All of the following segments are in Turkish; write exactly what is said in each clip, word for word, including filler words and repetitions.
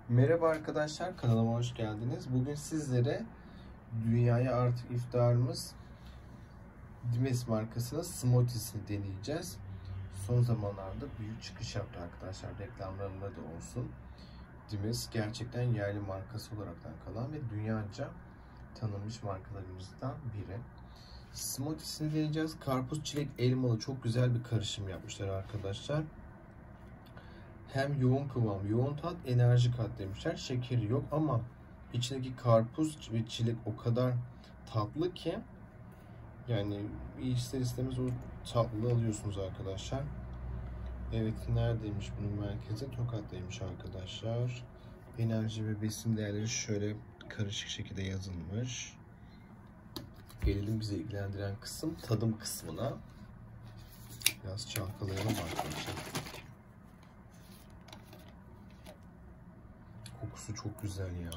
Merhaba arkadaşlar, kanalıma hoş geldiniz. Bugün sizlere dünyaya artık iftiharımız Dimes markasının Smoothies'ini deneyeceğiz. Son zamanlarda büyük çıkış yaptı arkadaşlar, reklamlarında da olsun. Dimes gerçekten yerli markası olaraktan kalan ve dünyaca tanınmış markalarımızdan biri. Smoothies'ini deneyeceğiz. Karpuz, çilek, elmalı çok güzel bir karışım yapmışlar arkadaşlar. Hem yoğun kıvam, yoğun tat, enerji kat demişler. Şekeri yok ama içindeki karpuz ve çilek o kadar tatlı ki yani ister istemez o tatlılığı alıyorsunuz arkadaşlar. Evet, neredeymiş bunun merkezi? Tokat'taymış arkadaşlar. Enerji ve besin değerleri şöyle karışık şekilde yazılmış. Gelelim bize ilgilendiren kısım, tadım kısmına. Biraz çalkalayalım arkadaşlar. Kokusu çok güzel ya.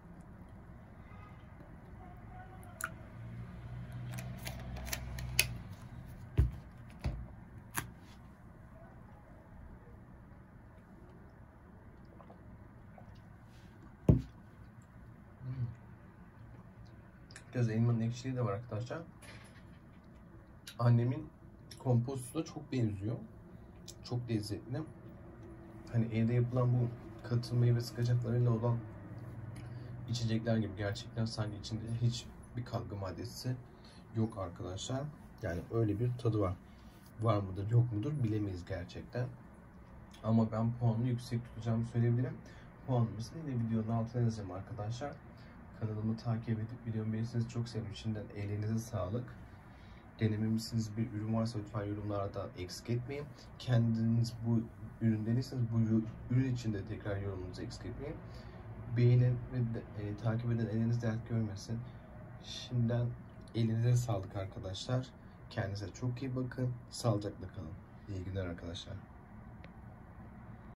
Biraz elmanın ekşiliği de var arkadaşlar. Annemin kompostu da çok benziyor. Çok lezzetli. Hani evde yapılan bu katı meyve sıkacaklarıyla olan içecekler gibi, gerçekten sanki içinde hiç bir katkı maddesi yok arkadaşlar. Yani öyle bir tadı var. Var mıdır yok mudur bilemeyiz gerçekten. Ama ben puanını yüksek tutacağımı söyleyebilirim. Puanımızı yine videonun altına yazacağım arkadaşlar. Kanalımı takip edip videomu beğenirseniz çok sevinirim. Şimdiden ellerinize sağlık. Denememişsiniz bir ürün varsa lütfen yorumlarda eksik etmeyin. Kendiniz bu ürün denirseniz bu ürün için de tekrar yorumunuzu eksik etmeyin. Beğenin ve de, e, takip eden eliniz dert görmesin. Şimdiden elinize sağlık arkadaşlar. Kendinize çok iyi bakın. Sağlıcakla kalın. İyi günler arkadaşlar.